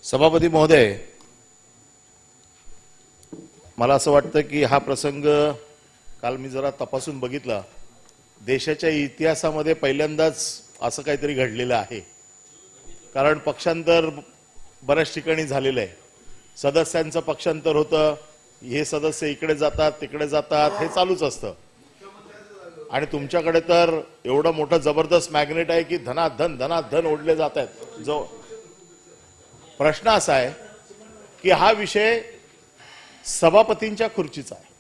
सभापती महोदय, मला असं वाटतं की हा प्रसंग काल मी जरा तपासून बघितला, देशाच्या इतिहासामध्ये पहिल्यांदाच असं काहीतरी घडलेलं आहे। कारण पक्षांतर बऱ्याच ठिकाणी झालेलं आहे, सदस्यांचं पक्षांतर होतं, हे सदस्य इकडे जातात तिकडे जातात, हे चालूच असतं। आणि तुमच्याकडे तर एवढं मोठं जबरदस्त मॅग्नेट आहे की धनाधन धनाधन ओढले जात आहेत। जो प्रश्न असा आहे की हा विषय सभापतींच्या खुर्चीचा आहे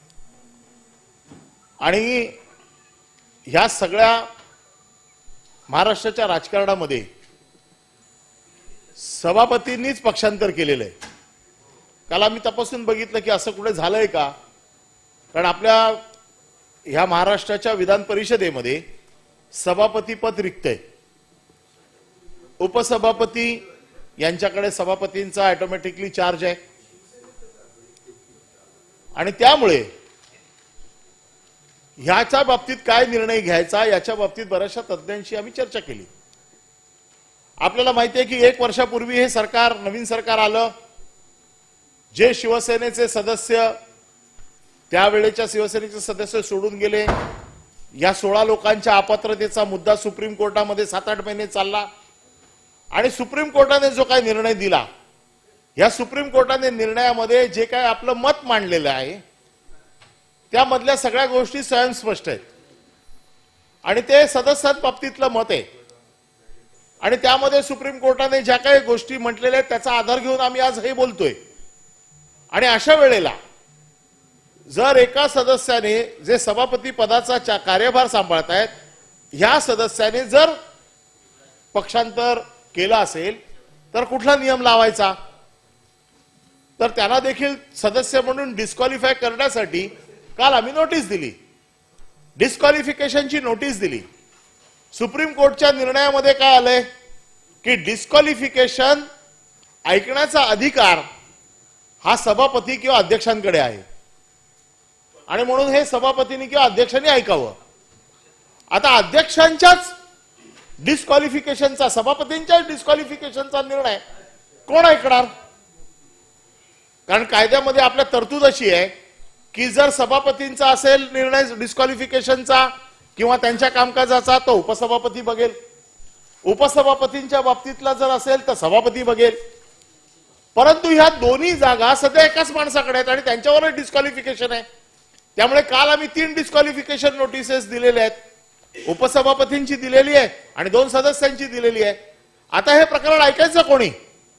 आणि ह्या सगळ्या महाराष्ट्राच्या राजकारणामध्ये सभापतींनीच पक्षांतर केलेलं आहे। काल आम्ही तपासून बघितलं की असं कुठे झालंय का, कारण आपल्या ह्या महाराष्ट्राच्या विधान परिषदेमध्ये सभापती पद रिक्त आहे। उपसभापती यांच्याकडे सभापतींचा ऑटोमॅटिकली चार्ज आहे आणि त्यामुळे ह्याच्या बाबतीत काय निर्णय घ्यायचा याच्या बाबतीत बऱ्याचशा तज्ञांशी आम्ही चर्चा केली। आपल्याला माहिती आहे की 1 वर्षापूर्वी हे सरकार, नवीन सरकार आलं, जे शिवसेनेचे सदस्य, त्यावेळेच्या शिवसेनेचे सदस्य सोडून गेले। या 16 लोकांच्या अपात्रतेचा मुद्दा सुप्रीम कोर्टामध्ये 7-8 महिने चालला आणि सुप्रीम कोर्टाने जो काही निर्णय दिला, या सुप्रीम कोर्टाने निर्णयामध्ये जे काही आपलं मत मांडलेलं आहे त्यामधल्या सगळ्या गोष्टी स्वयंस्पष्ट आहेत आणि ते सदस्यांबाबतीतलं मत आहे आणि त्यामध्ये सुप्रीम कोर्टाने ज्या काही गोष्टी म्हटलेल्या आहेत त्याचा आधार घेऊन आम्ही आज हे बोलतोय। आणि अशा वेळेला जर एका सदस्याने जे सभापती पदाचा कार्यभार सांभाळत आहेत, ह्या सदस्याने जर पक्षांतर केलं असेल तर कुठला नियम लावायचा, तर त्यांना देखील सदस्य म्हणून डिस्क्वालिफाय करण्यासाठी काल आम्ही नोटीस दिली, डिस्क्वालिफिकेशनची नोटीस दिली। सुप्रीम कोर्टच्या निर्णयामध्ये काय आलंय की डिस्क्वालिफिकेशन ऐकण्याचा अधिकार हा सभापती किंवा अध्यक्षांकडे आहे आणि म्हणून हे सभापतींनी किंवा अध्यक्षांनी ऐकावं। आता अध्यक्षांच्याच डिस्क्वालिफिकेशनचा, सभापतींच्या डिस्क्वालिफिकेशनचा निर्णय कोण ऐकणार? कारण कायद्यामध्ये आपल्या तरतूद अशी आहे की जर सभापतींचा असेल निर्णय डिस्क्वालिफिकेशनचा किंवा त्यांच्या कामकाजाचा, तो उपसभापती बघेल। उपसभापतींच्या बाबतीतला जर असेल तर सभापती बघेल। परंतु ह्या दोन्ही जागा सध्या एकाच माणसाकडे आहेत आणि त्यांच्यावरच डिस्क्वालिफिकेशन आहे। त्यामुळे काल आम्ही 3 डिस्क्वालिफिकेशन नोटिसेस दिलेल्या आहेत, उपसभापतींची दिलेली आहे आणि 2 सदस्यांची दिलेली आहे। आता हे प्रकरण ऐकायचं कोणी?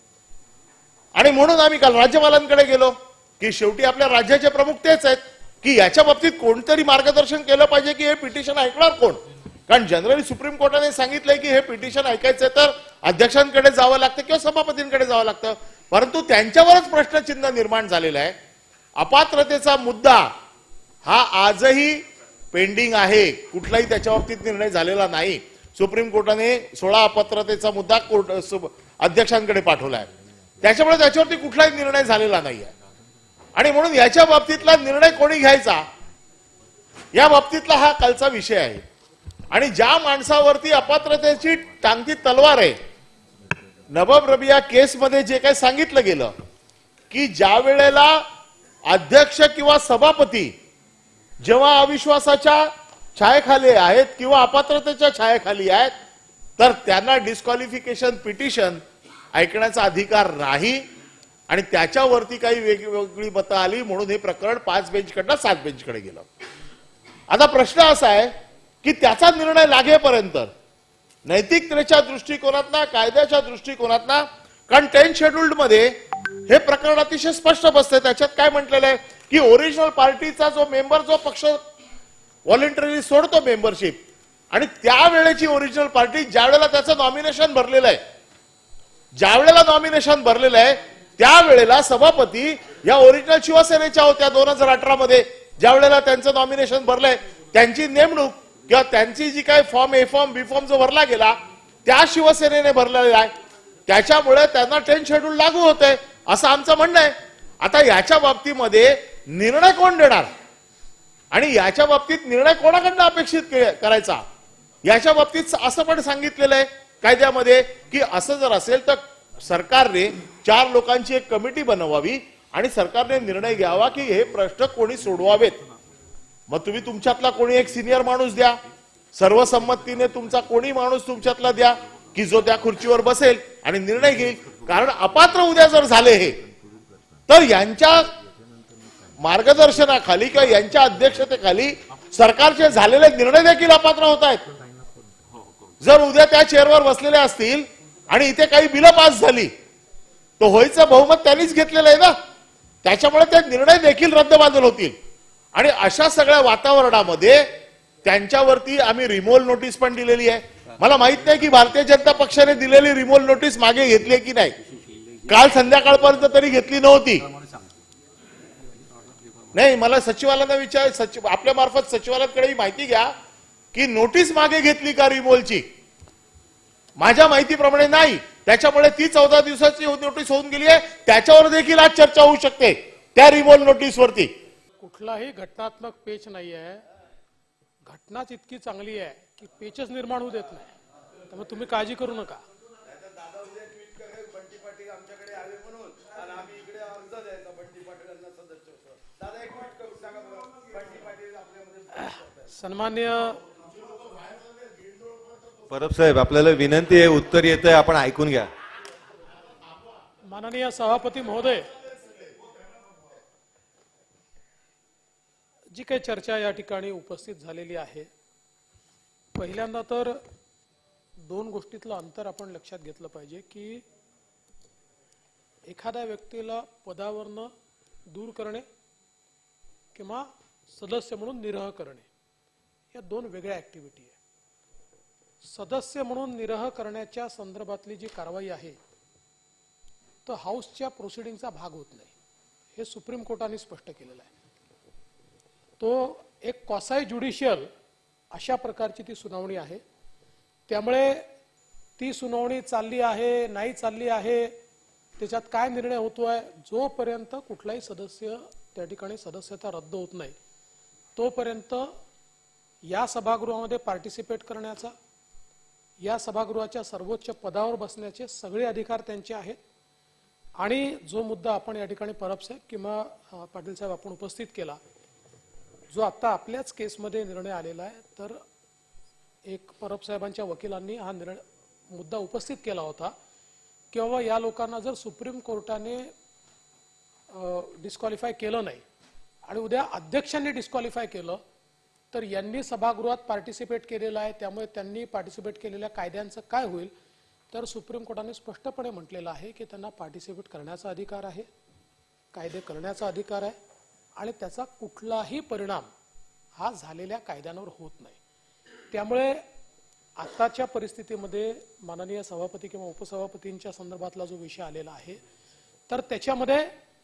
आणि म्हणून आम्ही काल राज्यपालांकडे गेलो की शेवटी आपल्या राज्याचे प्रमुख तेच आहेत की याच्या बाबतीत कोणतरी मार्गदर्शन केलं पाहिजे की हे पिटिशन ऐकणार कोण। कारण जनरली सुप्रीम कोर्टाने सांगितलंय की हे पिटिशन ऐकायचं तर अध्यक्षांकडे जावं लागतं किंवा सभापतींकडे जावं लागतं, परंतु त्यांच्यावरच प्रश्नचिन्ह निर्माण झालेलं आहे। अपात्रतेचा मुद्दा हा आजही पेंडिंग आहे, कुठलाही त्याच्या बाबतीत निर्णय झालेला नाही। सुप्रीम कोर्टाने 16 अपात्रतेचा मुद्दा अध्यक्षांकडे पाठवलाय, त्याच्यामुळे त्याच्यावरती कुठलाही निर्णय झालेला नाहीये आणि म्हणून याच्या बाबतीतला निर्णय कोणी घ्यायचा, या बाबतीतला हा कालचा विषय आहे। आणि ज्या माणसावरती अपात्रतेची टांगती तलवार आहे, नवाब रबिया केसमध्ये जे काही सांगितलं गेलं की ज्या वेळेला अध्यक्ष किंवा सभापती जेव्हा अविश्वासाच्या छायेखाली आहेत किंवा अपात्रतेच्या छायेखाली आहेत तर त्यांना डिस्क्वालिफिकेशन पिटिशन ऐकण्याचा अधिकार नाही आणि त्याच्यावरती काही वेगवेगळी मतं आली, म्हणून हे प्रकरण 5 बेंचकडनं 7 बेंचकडे गेलं। आता प्रश्न असा आहे की त्याचा निर्णय लागेपर्यंत नैतिकतेच्या दृष्टिकोनातनं, कायद्याच्या दृष्टिकोनातनं, कारण 10 शेड्यूल्ड मध्ये हे प्रकरण अतिशय स्पष्ट बसते। त्याच्यात काय म्हटलेलं आहे की ओरिजिनल पार्टीचा जो मेंबर, जो पक्ष व्हॉलंटरीली सोडतो मेंबरशिप, आणि त्यावेळेची ओरिजिनल पार्टी ज्यावेळेला त्याचं नॉमिनेशन भरलेलं आहे, ज्यावेळेला नॉमिनेशन भरलेलं आहे त्यावेळेला सभापती या ओरिजिनल शिवसेनेच्या होत्या। 2018 मध्ये ज्यावेळेला त्यांचं नॉमिनेशन भरलंय, त्यांची नेमणूक किंवा त्यांची जी काही form, A form, B form जो भरला गेला त्या शिवसेनेने भरलेला आहे, त्याच्यामुळे त्यांना 10 शेड्यूल लागू होते असं आमचं म्हणणं आहे। आता याच्या बाबतीमध्ये निर्णय कोण देणार आणि याच्या बाबतीत निर्णय कोणाकडनं अपेक्षित करायचा, याच्या बाबतीत असं पण सांगितलेलं आहे कायद्यामध्ये की असं जर असेल तर सरकारने 4 लोकांची एक कमिटी बनवावी आणि सरकारने निर्णय घ्यावा की हे प्रश्न कोणी सोडवावेत. मग तुम्ही तुमच्यातला कोणी एक सिनियर माणूस द्या, सर्वसंमतीने तुमचा कोणी माणूस तुमच्यातला द्या की जो त्या खुर्चीवर बसेल आणि निर्णय घेईल. कारण अपात्र उद्या जर झाले हे, तर यांच्या मार्गदर्शनाखाली किंवा यांच्या अध्यक्षतेखाली सरकारचे झालेले निर्णय देखील अपात्र होत आहेत. जर उद्या त्या चेअरवर बसलेले असतील आणि इथे काही बिलं पास झाली तर होईचं बहुमत त्यांनीच घेतलेलं आहे ना, त्याच्यामुळे ते निर्णय देखील रद्दबातल होतील. आणि अशा सगळ्या वातावरणामध्ये त्यांच्यावरती आम्ही रिमोव्हल नोटीस पण दिलेली आहे. मला माहित नाही की भारतीय जनता पक्षाने दिलेली रिमोव्हल नोटीस मागे घेतली की नाही. काल संध्याकाळपर्यंत तरी घेतली नव्हती. नाही, मला सचिवालयाला सचिव आपल्या मार्फत सचिवालयाकडे माहिती घ्या की नोटीस मागे घेतली का रिमोव्हलची. माझ्या माहितीप्रमाणे नाही. त्याच्यामुळे ती 14 दिवसाची नोटीस होऊन गेली आहे. त्याच्यावर देखील आज चर्चा होऊ शकते त्या रिमोव्हल नोटीसवरती. कुठलाही घटनात्मक पेच नाही आहे. घटनाच इतकी चांगली आहे की पेचच निर्माण होऊ देत नाही. त्यामुळे तुम्ही काळजी करू नका. सन्मान्य परब साहेब, आपल्याला विनंती आहे, उत्तर येतंय, आपण ऐकून घ्या. माननीय सभापती महोदय, जी काही चर्चा या ठिकाणी उपस्थित झालेली आहे, पहिल्यांदा तर 2 गोष्टीतलं अंतर आपण लक्षात घेतलं पाहिजे की एखाद्या व्यक्तीला पदावरनं दूर करणे किंवा सदस्य म्हणून निरह करणे या 2 वेगळ्या ऍक्टिव्हिटी आहे. सदस्य म्हणून निरह करण्याच्या संदर्भातली जी कारवाई आहे तो हाऊसच्या प्रोसिडिंगचा भाग होत नाही. हे सुप्रीम कोर्टाने स्पष्ट केलेलं आहे. तो एक क्वासाई ज्युडिशियल अशा प्रकारची ती सुनावणी आहे. त्यामुळे ती सुनावणी चालली आहे नाही चालली आहे, त्याच्यात काय निर्णय होतोय, जोपर्यंत कुठलाही सदस्य त्या ठिकाणी सदस्यता रद्द होत नाही तोपर्यंत या सभागृहामध्ये पार्टिसिपेट करण्याचा, या सभागृहाच्या सर्वोच्च पदावर बसण्याचे सगळे अधिकार त्यांचे आहेत. आणि जो मुद्दा आपण या ठिकाणी परब साहेब किंवा पाटील साहेब आपण उपस्थित केला, जो आता आपल्याच केसमध्ये निर्णय आलेला आहे, तर एक परब साहेबांच्या वकिलांनी हा मुद्दा उपस्थित केला होता की बाबा या लोकांना जर सुप्रीम कोर्टाने डिस्क्वालिफाय केलं नाही आणि उद्या अध्यक्षांनी डिस्क्वालिफाय केलं तर यांनी सभागृहात पार्टिसिपेट केलेलं आहे, त्यामुळे त्यांनी पार्टिसिपेट केलेल्या कायद्यांचं काय होईल. तर सुप्रीम कोर्टाने स्पष्टपणे म्हटलेलं आहे की त्यांना पार्टिसिपेट करण्याचा अधिकार आहे, कायदे करण्याचा अधिकार आहे आणि त्याचा कुठलाही परिणाम हा झालेल्या कायद्यांवर होत नाही. त्यामुळे आताच्या परिस्थितीमध्ये माननीय सभापती किंवा उपसभापतींच्या संदर्भातला जो विषय आलेला आहे, तर त्याच्यामध्ये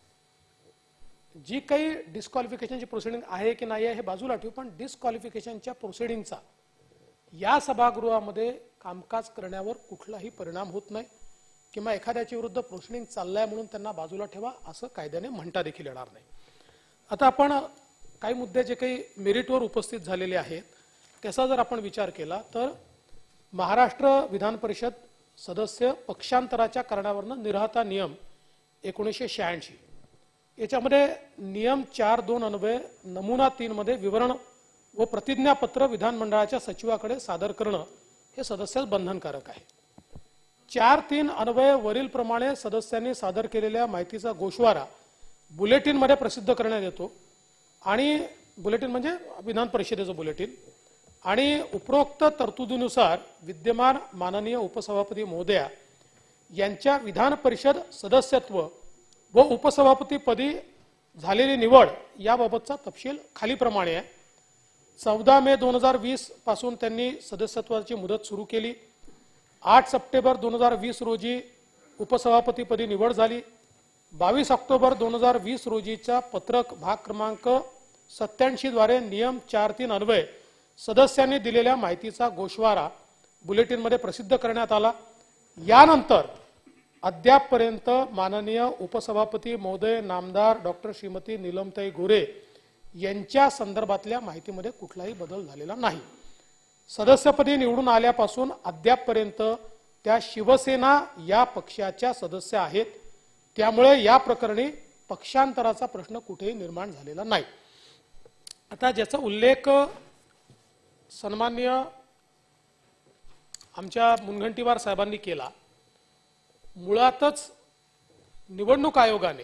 जी काही डिस्क्वालिफिकेशनची प्रोसिडिंग आहे की नाही आहे हे बाजूला ठेवू, पण डिस्क्वालिफिकेशनच्या प्रोसिडिंगचा या सभागृहामध्ये कामकाज करण्यावर कुठलाही परिणाम होत नाही किंवा एखाद्याच्या विरुद्ध प्रोसिडिंग चाललाय म्हणून त्यांना बाजूला ठेवा असं कायद्याने म्हणता देखील येणार नाही. आता आपण काही मुद्दे जे काही मेरिटवर उपस्थित झालेले आहेत त्याचा जर आपण विचार केला तर महाराष्ट्र विधान परिषद सदस्य पक्षांतराच्या कारणावरून निराहता नियम 1986 याच्यामध्ये नियम 4(2) अन्वये नमुना 3 मध्ये विवरण व प्रतिज्ञापत्र विधानमंडळाच्या सचिवाकडे सादर करणं हे सदस्यास बंधनकारक आहे. 4(3) अन्वये वरील प्रमाणे सदस्यांनी सादर केलेल्या माहितीचा गोषवारा बुलेटिन मध्ये प्रसिद्ध करण्यात येतो आणि बुलेटिन म्हणजे विधान परिषदेचं बुलेटिन आणि उपरोक्त तरतुदीनुसार विद्यमान माननीय उपसभापती महोदया यांच्या विधान परिषद सदस्यत्व व उपसभापतीपदी झालेली निवड याबाबतचा तपशील खालीप्रमाणे आहे. 14 मे 2020 पासून त्यांनी सदस्यत्वाची मुदत सुरू केली. 8 सप्टेंबर 2020 रोजी उपसभापतीपदी निवड झाली. 22 ऑक्टोबर 2020 रोजीच्या पत्रक भाग क्रमांक 87 द्वारे नियम 4(3) अन्वये सदस्यांनी दिलेल्या माहितीचा गोषवारा बुलेटिनमध्ये प्रसिद्ध करण्यात आला. यानंतर अद्यापपर्यंत माननीय उपसभापती महोदय नामदार डॉक्टर श्रीमती नीलमताई गोरे यांच्या संदर्भातल्या माहितीमध्ये कुठलाही बदल झालेला नाही. सदस्यपदी निवडून आल्यापासून अद्यापपर्यंत त्या शिवसेना या पक्षाच्या सदस्य आहेत. त्यामुळे या प्रकरणी पक्षांतराचा प्रश्न कुठेही निर्माण झालेला नाही. आता ज्याचा उल्लेख सन्माननीय आमच्या मुनगंटीवार साहेबांनी केला, मुळातच निवडणूक आयोगाने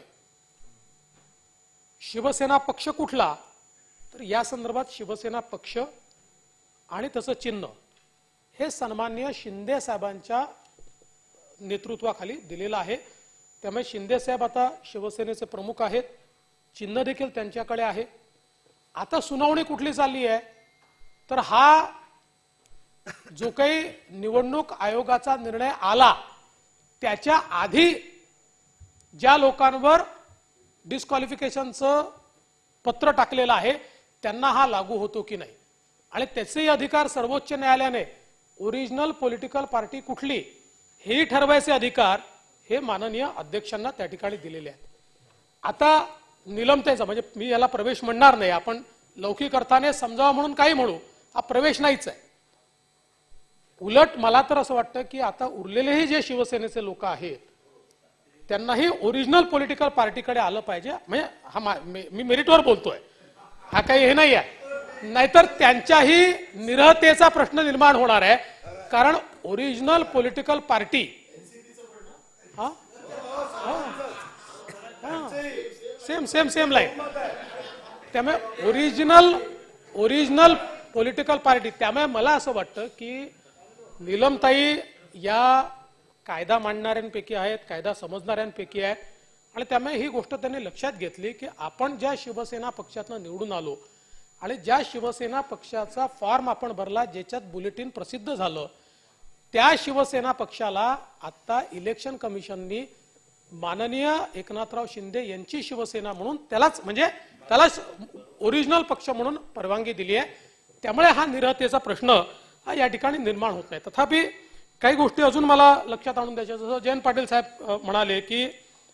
शिवसेना पक्ष कुठला, तर या संदर्भात शिवसेना पक्ष आणि त्याचं चिन्ह हे सन्माननीय शिंदे साहेबांच्या नेतृत्वाखाली दिलेलं आहे. त्यामुळे शिंदे साहेब आता शिवसेनेचे प्रमुख आहेत, चिन्ह देखील त्यांच्याकडे आहे. आता सुनावणी कुठली चालली आहे, तर हा जो काही निवडणूक आयोगाचा निर्णय आला त्याच्या आधी ज्या लोकांवर डिस्क्वालिफिकेशनचं पत्र टाकलेलं आहे त्यांना हा लागू होतो की नाही, आणि त्याचेही अधिकार सर्वोच्च न्यायालयाने ओरिजिनल पॉलिटिकल पार्टी कुठली हेही ठरवायचे अधिकार हे माननीय अध्यक्षांना त्या ठिकाणी दिलेले आहेत. आता निलंबतेचा म्हणजे मी याला प्रवेश म्हणणार नाही, आपण लौकिक अर्थाने समजावा म्हणून काही म्हणू, हा प्रवेश नाहीच आहे. उलट मला तर असं वाटतं की आता उरलेलेही जे शिवसेनेचे लोक आहेत त्यांनाही ओरिजिनल पॉलिटिकल पार्टीकडे आलं पाहिजे. म्हणजे हा मी मेरिटवर बोलतोय, हा काही हे नाही आहे. नाहीतर त्यांच्याही निरहतेचा प्रश्न निर्माण होणार आहे. कारण original political party same line, त्यामुळे ओरिजिनल पॉलिटिकल पार्टी. त्यामुळे मला असं वाटतं की नीलमताई या कायदा मांडणाऱ्यांपैकी आहेत, कायदा समजणाऱ्यांपैकी आहेत, आणि त्यामुळे ही गोष्ट त्यांनी लक्षात घेतली की आपण ज्या शिवसेना पक्षातनं निवडून आलो आणि ज्या शिवसेना पक्षाचा फॉर्म आपण भरला ज्याच्यात बुलेटिन प्रसिद्ध झालं, त्या शिवसेना पक्षाला आता इलेक्शन कमिशननी माननीय एकनाथराव शिंदे यांची शिवसेना म्हणून त्यालाच ओरिजिनल पक्ष म्हणून परवानगी दिली आहे. त्यामुळे हा निरहतेचा प्रश्न हा या ठिकाणी निर्माण होत नाही. तथापि काही गोष्टी अजून मला लक्षात आणून द्यायच्या, जसं जयंत पाटील साहेब म्हणाले की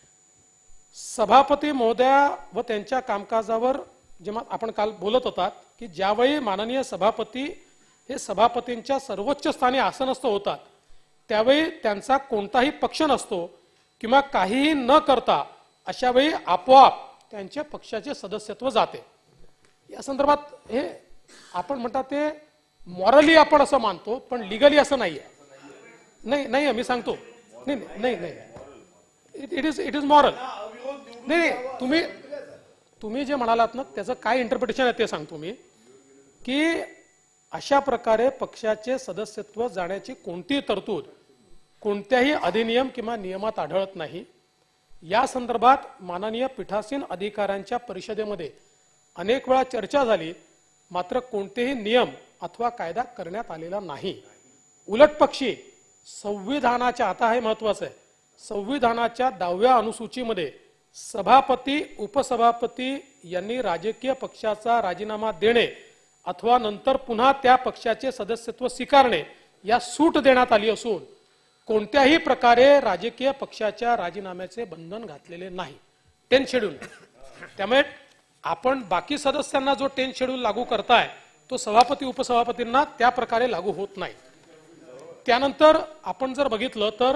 सभापती महोदया व त्यांच्या कामकाजावर जेव्हा आपण काल बोलत होतात की ज्यावेळी माननीय सभापती हे सभापतींच्या सर्वोच्च स्थानी आसनस्थ होतात त्यावेळी त्यांचा कोणताही पक्ष नसतो किंवा काहीही न करता अशा वेळी आपोआप त्यांच्या पक्षाचे सदस्यत्व जाते. या संदर्भात हे आपण म्हणतात ते मॉरली आपण असं मानतो, पण लिगली असं नाहीये. नाही मी सांगतो, नाही इट इज मॉरल. नाही तुम्ही जे म्हणालात ना त्याचं काय इंटरप्रिटेशन आहे ते सांगतो मी, की अशा प्रकारे पक्षाचे सदस्यत्व जाण्याची कोणतीही तरतूद कोणत्याही अधिनियम किंवा नियमात आढळत नाही. या संदर्भात माननीय पीठासीन अधिकाऱ्यांच्या परिषदेमध्ये अनेक वेळा चर्चा झाली, मात्र कोणतेही नियम अथवा कायदा करण्यात आलेला नाही. उलट पक्षी संविधानाच्या, आता हे महत्वाचं आहे, संविधानाच्या 10व्या अनुसूचीमध्ये सभापती उपसभापती यांनी राजकीय पक्षाचा राजीनामा देणे अथवा नंतर पुन्हा त्या पक्षाचे सदस्यत्व स्वीकारणे या सूट देण्यात आली असून कोणत्याही प्रकारे राजकीय पक्षाच्या राजीनाम्याचे बंधन घातलेले नाही. 10 शेड्यूल. त्यामुळे आपण बाकी सदस्यांना जो 10 शेड्यूल लागू करताय तो सभापती उपसभापतींना त्या प्रकारे लागू होत नाही. त्यानंतर आपण जर बघितलं तर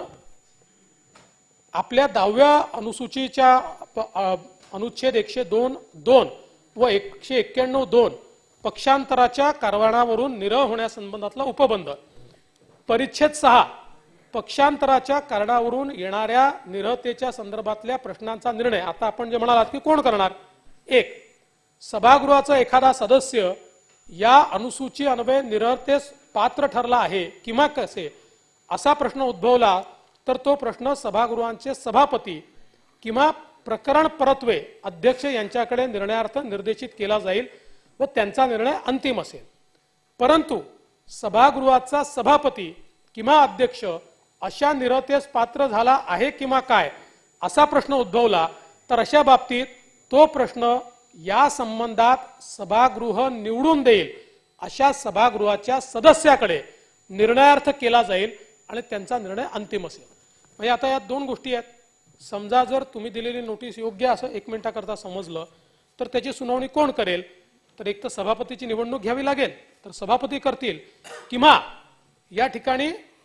आपल्या 10व्या अनुसूचीच्या अनुच्छेद 102 व 191(2) पक्षांतराच्या कारवानावरून निरह होण्यासंबंधातला उपबंध, परिच्छेद 6 पक्षांतराच्या कारणावरून येणाऱ्या निरहतेच्या संदर्भातल्या प्रश्नांचा निर्णय. आता आपण जे म्हणालात की कोण करणार, 1 सभागृहाचा एखादा सदस्य या अनुसूची अन्वये निरहतेस पात्र ठरला आहे किंवा कसे असा प्रश्न उद्भवला तर तो प्रश्न सभागृहांचे सभापती किंवा प्रकरण परत्वे अध्यक्ष यांच्याकडे निर्णयार्थ निर्देशित केला जाईल व त्यांचा निर्णय अंतिम असेल. परंतु सभागृहाचा सभापती किंवा अध्यक्ष अशा निरहतेस पात्र झाला आहे किंवा काय असा प्रश्न उद्भवला तर अशा बाबतीत तो प्रश्न या संबंधात सभागृह निवडून देईल अशा सभागृहाच्या सदस्याकडे निर्णयार्थ केला जाईल आणि त्यांचा निर्णय अंतिम असेल. म्हणजे आता या 2 गोष्टी आहेत. समजा जर तुम्ही दिलेली नोटीस योग्य असं 1 मिनिटाकरता समजलं तर त्याची सुनावणी कोण करेल, तर एक तर सभापतीची निवडणूक घ्यावी लागेल तर सभापती करतील, किंवा या ठिकाणी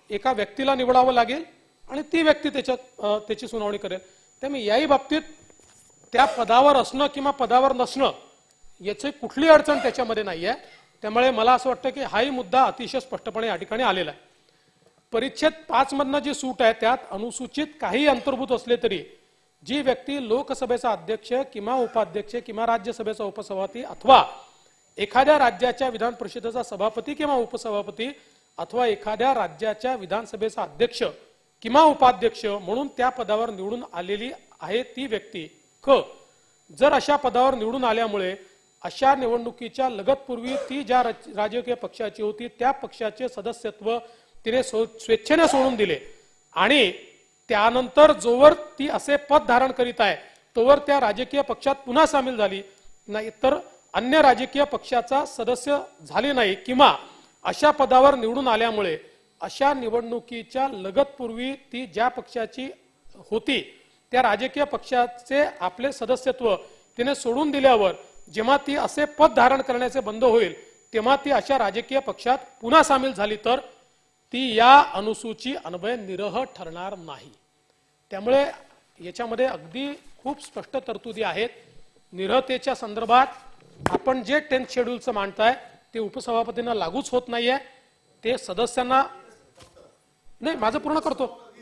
एका व्यक्तीला निवडावं लागेल आणि ती व्यक्ती त्याची सुनावणी करेल. त्यामुळे याही बाबतीत त्या पदावर असणं किंवा पदावर नसणं याची कुठली अडचण त्याच्यामध्ये नाहीये. त्यामुळे मला असं वाटतं की हाही मुद्दा अतिशय स्पष्टपणे या ठिकाणी आलेला आहे. परिच्छेद 5 मधनं जी सूट आहे त्यात अनुसूचित काही अंतर्भूत असले तरी जी व्यक्ती लोकसभेचा अध्यक्ष किंवा उपाध्यक्ष किंवा राज्यसभेचा उपसभापती अथवा एखाद्या राज्याच्या विधान परिषदेचा सभापती किंवा उपसभापती अथवा एखाद्या राज्याच्या विधानसभेचा अध्यक्ष किंवा उपाध्यक्ष म्हणून त्या पदावर निवडून आलेली आहे ती व्यक्ती जर अशा पदावर निवडून आल्यामुळे अशा निवडणुकीच्या लगतपूर्वी ती ज्या राजकीय पक्षाची होती त्या पक्षाचे सदस्यत्व तिने स्वेच्छेने सोडून दिले आणि त्यानंतर जोवर ती असे पद धारण करीत आहे तोवर त्या राजकीय पक्षात पुन्हा सामील झाली नाही तर अन्य राजकीय पक्षाचा सदस्य झाले नाही किंवा अशा पदावर निवडून आल्यामुळे अशा निवडणुकीच्या लगतपूर्वी ती ज्या पक्षाची होती त्या राजकीय पक्षाचे आपले सदस्यत्व तिने सोडून दिल्यावर जेव्हा ती असे पद धारण करण्याचे बंद होईल तेव्हा ती अशा राजकीय पक्षात पुन्हा सामील झाली तर ती या अनुसूची अन्वये निरह ठरणार नाही. त्यामुळे याच्यामध्ये अगदी खूप स्पष्ट तरतुदी आहेत. निरहतेच्या संदर्भात आपण जे 10th शेड्यूलचं मांडताय ते उपसभापतींना लागूच होत नाहीये. ते सदस्यांना नाही माझं पूर्ण करतो.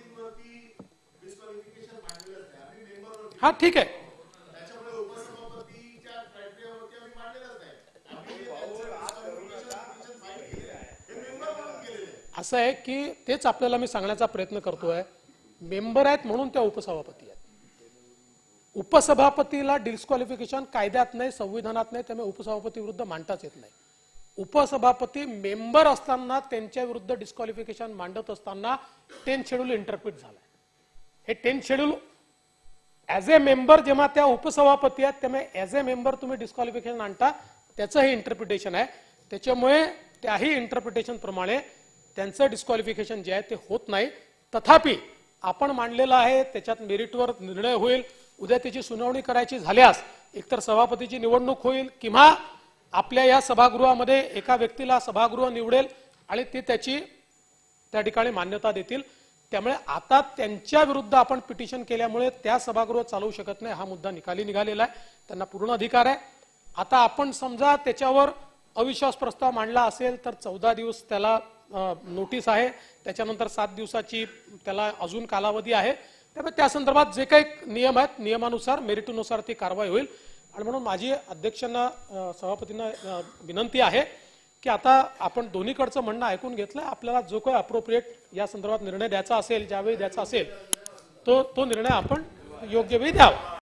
हा ठीक आहे. असं आहे की तेच आपल्याला मी सांगण्याचा प्रयत्न करतोय. मेंबर आहेत म्हणून त्या उपसभापती आहेत. उपसभापतीला डिस्क्वालिफिकेशन कायद्यात नाही संविधानात नाही त्यामुळे उपसभापती विरुद्ध मांडताच येत नाही. उपसभापती मेंबर असताना त्यांच्या विरुद्ध डिस्क्वालिफिकेशन मांडत असताना 10th शेड्यूल इंटरप्रिट झालाय. हे 10th schedule as a member जेव्हा त्या उपसभापती आहेत त्यामुळे ऍज ए मेंबर तुम्ही डिस्क्वालिफिकेशन आणता त्याचं हे इंटरप्रिटेशन आहे. त्याच्यामुळे त्याही इंटरप्रिटेशन प्रमाणे त्यांचं डिस्क्वालिफिकेशन जे आहे ते होत नाही. तथापि आपण मांडलेलं आहे त्याच्यात मेरिटवर निर्णय होईल. उद्या त्याची सुनावणी करायची झाल्यास एकतर सभापतीची निवडणूक होईल किंवा आपल्या या सभागृहामध्ये एका व्यक्तीला सभागृह निवडेल आणि ते त्याची त्या ठिकाणी मान्यता देतील. त्यामुळे आता त्यांच्या विरुद्ध आपण पिटिशन केल्यामुळे त्या सभागृह चालवू शकत नाही हा मुद्दा निकाली निघालेला आहे. त्यांना पूर्ण अधिकार आहे. आता आपण समजा त्याच्यावर अविश्वास प्रस्ताव मांडला असेल तर 14 दिवस त्याला नोटीस आहे. त्याच्यानंतर 7 दिवसाची त्याला अजून कालावधी आहे. त्यामुळे त्या संदर्भात जे काही नियम आहेत नियमानुसार मेरिटनुसार ती कारवाई होईल. आणि म्हणून माझी अध्यक्षांना सभापतींना विनंती आहे की आता आपण दोन्हीकडचं म्हणणं ऐकून घेतलंय. आपल्याला जो काही अप्रोप्रिएट या संदर्भात निर्णय द्यायचा असेल ज्यावेळी द्यायचा असेल तो निर्णय आपण योग्य वेळी द्यावा.